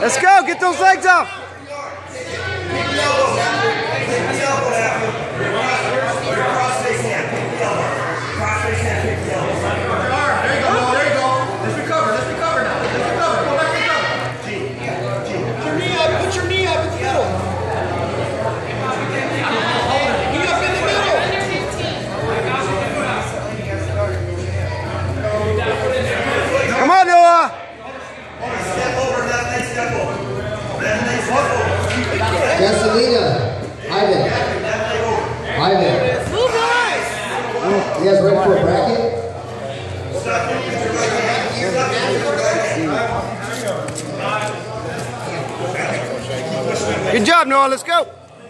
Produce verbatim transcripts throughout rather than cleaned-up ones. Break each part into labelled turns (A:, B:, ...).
A: Let's go, get those legs up. Come on, Noah! Step over that leg, step over. That leg, step over.
B: Gasolina. Ivan. Ivan.
A: Move on!
B: You guys ready for a bracket?
A: Good job, Noah. Let's go.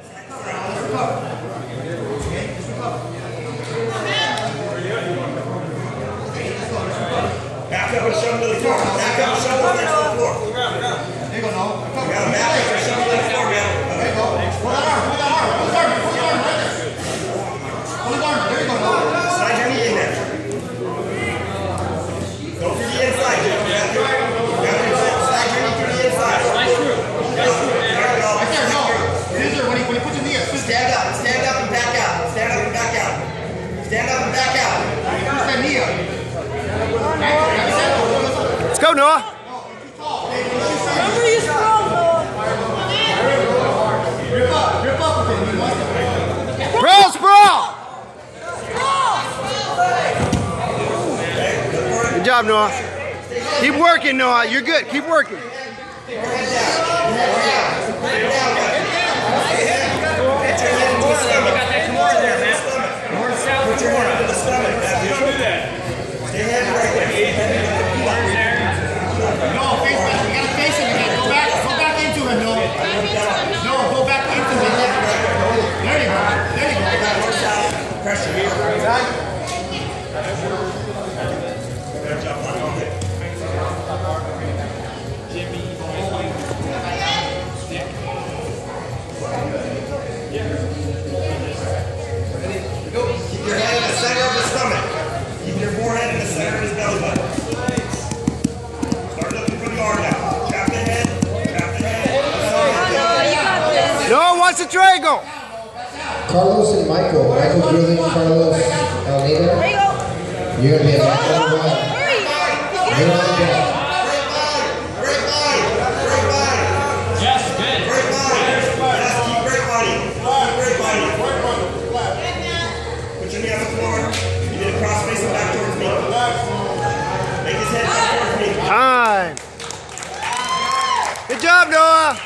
C: Back up and shove him to the floor. Back up and shove him to the floor. There you go, Noah. You gotta back up and shove him to the floor, man. There you go. Pull that arm, pull that arm. Pull his arm, pull his arm right there. Pull his arm. There you go, Noah. Slide your knee in there. Go for the inside. You gotta do it. You gotta do it. Slide your knee to the inside. Nice through. Nice through. There you go. Right there, no. Scissor, when he, when he puts your knee up. Stand up. Stand up and back out. Stand up and back out. Stand up and back out. Push that knee up.
A: Let's go, Noah.
D: Remember you sprawl, Noah.
B: Grip up, grip up with him.
A: Sprawl, sprawl. Good job, Noah. Keep working, Noah. You're good. Keep working.
C: Pressure here. Jimmy. Keep your head in the center of the stomach. Keep your forehead in the center of his belly button. Start looking for the arm now. Trap the head. Trap the head.
A: Noah, watch the triangle.
B: Carlos and Michael. Michael Grilling, Carlos Almeida.
D: There you go.
B: You're going to be a back on one.
D: Hurry.
B: You're on the back.
C: Great body. Great body.
E: Yes, good.
C: Great body. Yes, keep great body. Keep great body. Put your knee on the floor. You did a cross facing back towards me. Make his head back towards me.
A: Time. Good job, Noah.